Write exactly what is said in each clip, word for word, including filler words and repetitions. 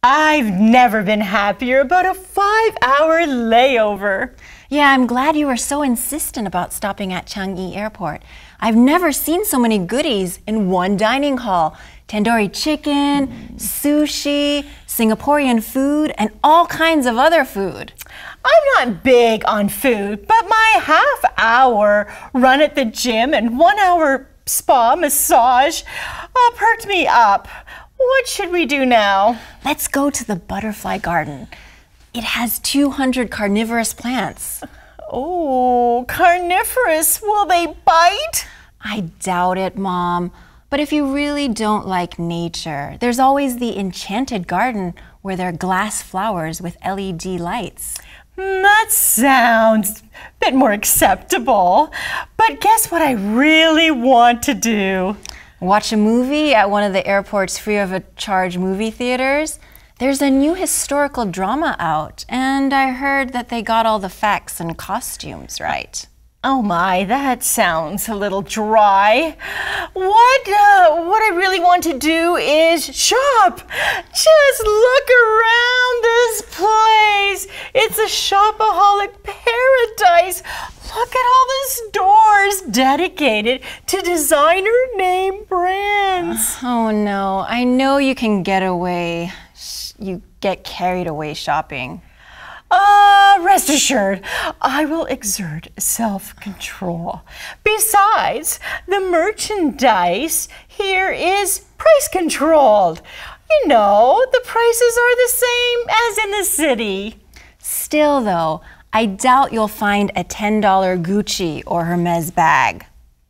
I've never been happier about a five-hour layover. Yeah, I'm glad you were so insistent about stopping at Changi Airport. I've never seen so many goodies in one dining hall. Tandoori chicken, sushi, Singaporean food, and all kinds of other food. I'm not big on food, but my half-hour run at the gym and one-hour spa massage uh, perked me up. What should we do now? Let's go to the butterfly garden. It has two hundred carnivorous plants. Oh, carnivorous. Will they bite? I doubt it, Mom. But if you really don't like nature, there's always the enchanted garden where there are glass flowers with L E D lights. That sounds a bit more acceptable. But guess what I really want to do? Watch a movie at one of the airport's free of charge movie theaters. There's a new historical drama out, and I heard that they got all the facts and costumes right. Oh my, that sounds a little dry. What, uh, what I really want to do is shop. Just look around this place. It's a shopaholic paradise. Look at all the stores dedicated to designer name brands. Oh no, I know you can get away. You get carried away shopping. Uh, rest assured, I will exert self-control. Besides, the merchandise here is price controlled. You know, the prices are the same as in the city. Still though, I doubt you'll find a ten dollar Gucci or Hermes bag.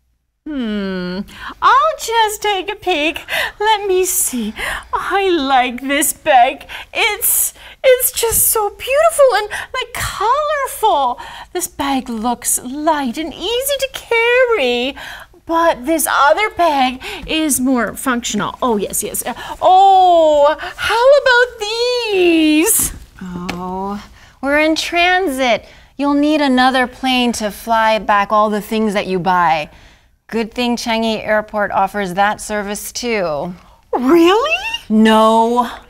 Hmm, I'll just take a peek. Let me see. I like this bag. It's, it's just so beautiful and like colorful. This bag looks light and easy to carry. But this other bag is more functional. Oh, yes, yes. Oh, how about these? Oh, we're in transit. You'll need another plane to fly back all the things that you buy. Good thing Changi Airport offers that service too. Really? No.